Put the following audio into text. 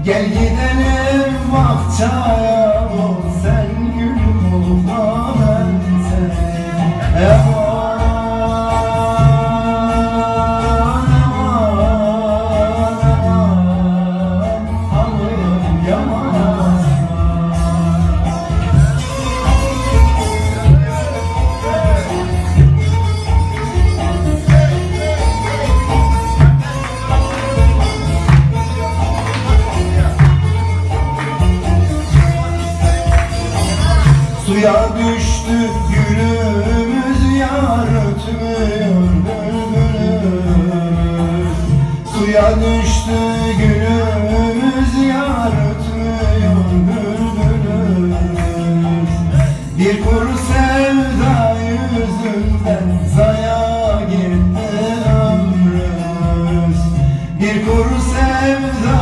Gel gidelim Akçay'a, ol sen gül olma ben sen. Aman aman aman, halım yaman. Suya düştü gülümüz, yar ötmüyor bülbülümüz. Suya düştü gülümüz, yar ötmüyor bülbülümüz. Bir kuru sevda yüzünden zaya gitti ömrümüz. Bir kuru sevda